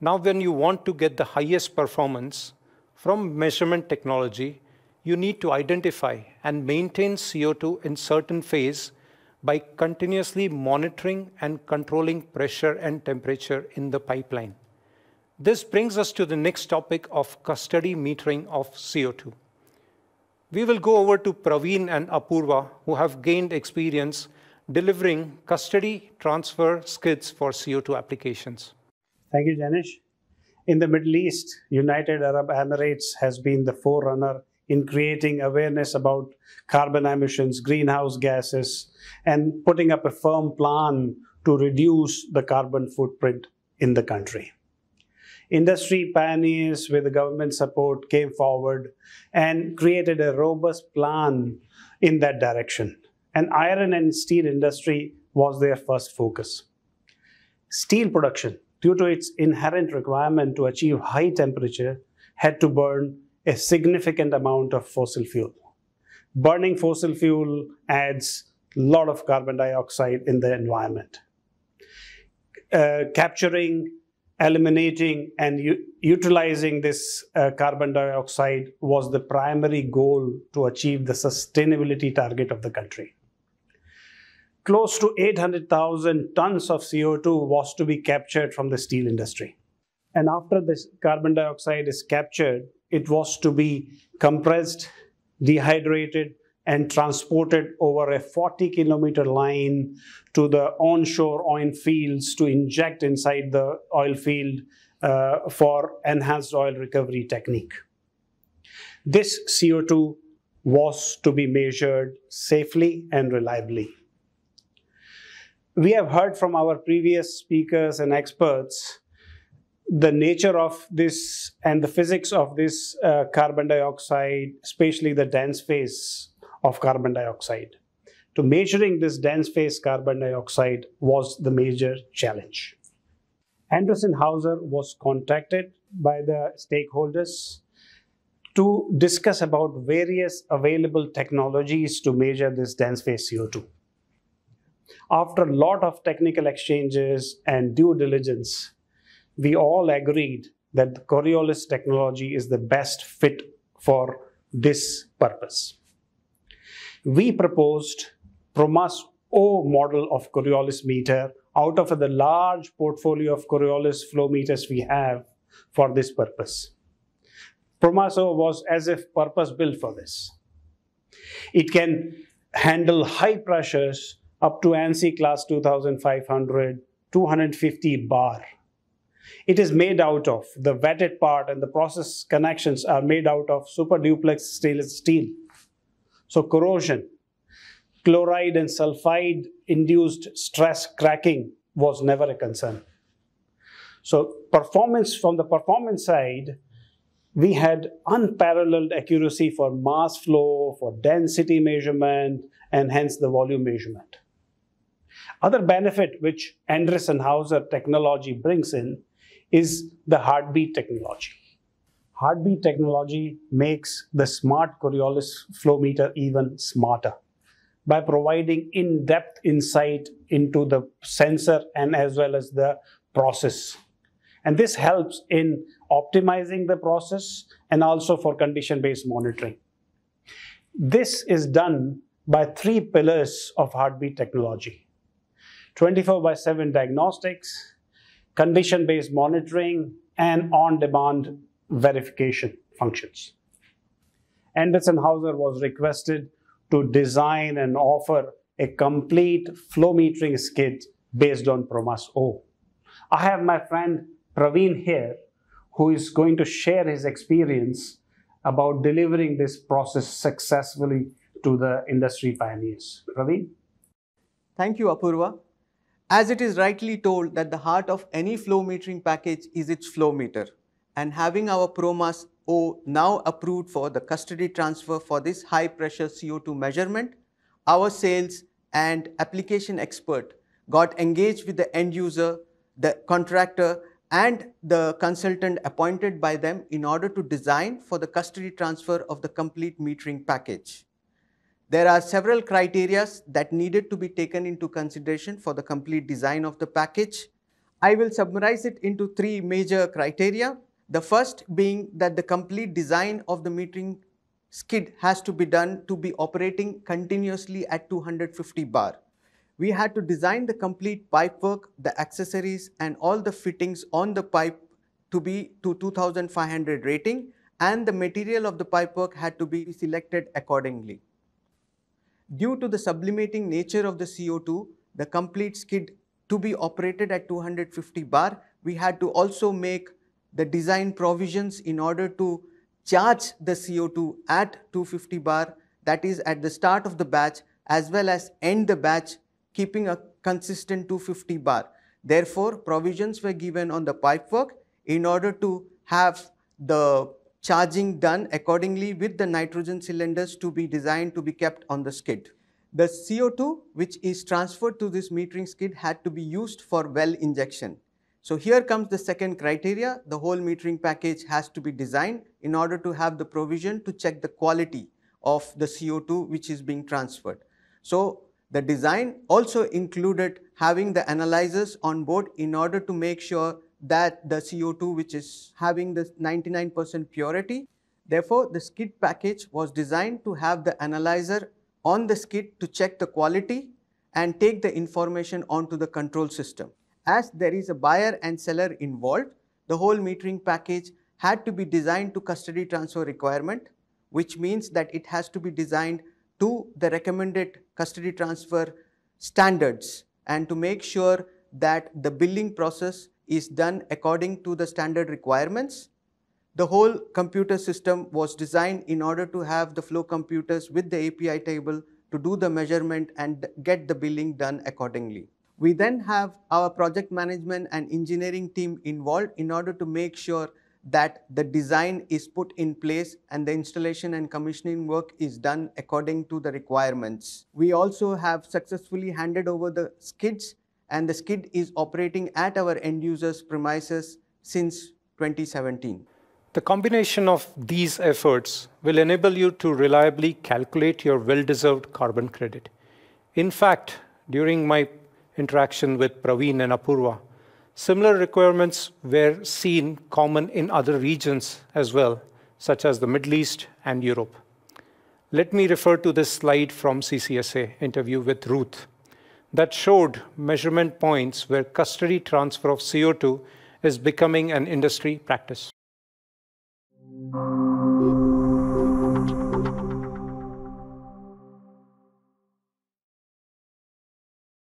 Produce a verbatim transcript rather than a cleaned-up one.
Now, when you want to get the highest performance from measurement technology, you need to identify and maintain C O two in certain phase by continuously monitoring and controlling pressure and temperature in the pipeline. This brings us to the next topic of custody metering of C O two. We will go over to Praveen and Apurva, who have gained experience delivering custody transfer skids for C O two applications. Thank you, Janish. In the Middle East, United Arab Emirates has been the forerunner in creating awareness about carbon emissions, greenhouse gases, and putting up a firm plan to reduce the carbon footprint in the country. Industry pioneers with the government support came forward and created a robust plan in that direction. And iron and steel industry was their first focus. Steel production, due to its inherent requirement to achieve high temperature, had to burn a significant amount of fossil fuel. Burning fossil fuel adds a lot of carbon dioxide in the environment. Uh, capturing, eliminating, and utilizing this uh, carbon dioxide was the primary goal to achieve the sustainability target of the country. Close to eight hundred thousand tons of C O two was to be captured from the steel industry. And after this carbon dioxide is captured, it was to be compressed, dehydrated, and transported over a forty kilometer line to the onshore oil fields to inject inside the oil field uh, for enhanced oil recovery technique. This C O two was to be measured safely and reliably. We have heard from our previous speakers and experts the nature of this and the physics of this uh, carbon dioxide, especially the dense phase of carbon dioxide. To measuring this dense phase carbon dioxide was the major challenge. Endress+Hauser was contacted by the stakeholders to discuss about various available technologies to measure this dense phase C O two. After a lot of technical exchanges and due diligence, we all agreed that the Coriolis technology is the best fit for this purpose. We proposed PROMAS-O model of Coriolis meter out of the large portfolio of Coriolis Flowmeters we have for this purpose. PROMAS-O was as if purpose-built for this. It can handle high pressures up to ANSI class two thousand five hundred, two hundred fifty bar. It is made out of, the wetted part and the process connections are made out of super duplex stainless steel. So corrosion, chloride and sulfide induced stress cracking was never a concern. So performance, from the performance side, we had unparalleled accuracy for mass flow, for density measurement, and hence the volume measurement. Other benefit which Endress+Hauser technology brings in is the heartbeat technology. Heartbeat technology makes the smart Coriolis Flowmeter even smarter by providing in-depth insight into the sensor and as well as the process. And this helps in optimizing the process and also for condition-based monitoring. This is done by three pillars of heartbeat technology: twenty-four by seven diagnostics, condition-based monitoring, and on-demand verification functions. Endress+Hauser was requested to design and offer a complete flow metering skid based on PROMAS-O. I have my friend Praveen here, who is going to share his experience about delivering this process successfully to the industry pioneers. Praveen? Thank you, Apurva. As it is rightly told that the heart of any flow metering package is its flow meter, and having our PROMAS-O now approved for the custody transfer for this high pressure C O two measurement, our sales and application expert got engaged with the end user, the contractor, and the consultant appointed by them in order to design for the custody transfer of the complete metering package. There are several criteria that needed to be taken into consideration for the complete design of the package. I will summarize it into three major criteria. The first being that the complete design of the metering skid has to be done to be operating continuously at two hundred fifty bar. We had to design the complete pipework, the accessories and all the fittings on the pipe to be to two thousand five hundred rating, and the material of the pipework had to be selected accordingly. Due to the sublimating nature of the C O two, the complete skid to be operated at two hundred fifty bar, we had to also make the design provisions in order to charge the C O two at two hundred fifty bar, that is at the start of the batch as well as end the batch, keeping a consistent two hundred fifty bar. Therefore, provisions were given on the pipework in order to have the charging done accordingly with the nitrogen cylinders to be designed to be kept on the skid. The C O two which is transferred to this metering skid had to be used for well injection. So here comes the second criteria. The whole metering package has to be designed in order to have the provision to check the quality of the C O two which is being transferred. So the design also included having the analyzers on board in order to make sure that the C O two which is having the ninety-nine percent purity. Therefore, the skid package was designed to have the analyzer on the skid to check the quality and take the information onto the control system. As there is a buyer and seller involved, the whole metering package had to be designed to custody transfer requirement, which means that it has to be designed to the recommended custody transfer standards and to make sure that the billing process is done according to the standard requirements. The whole computer system was designed in order to have the flow computers with the A P I table to do the measurement and get the billing done accordingly. We then have our project management and engineering team involved in order to make sure that the design is put in place and the installation and commissioning work is done according to the requirements. We also have successfully handed over the skids, and the skid is operating at our end users' premises since twenty seventeen. The combination of these efforts will enable you to reliably calculate your well-deserved carbon credit. In fact, during my interaction with Praveen and Apurva, similar requirements were seen common in other regions as well, such as the Middle East and Europe. Let me refer to this slide from C C S A interview with Ruth that showed measurement points where custody transfer of C O two is becoming an industry practice.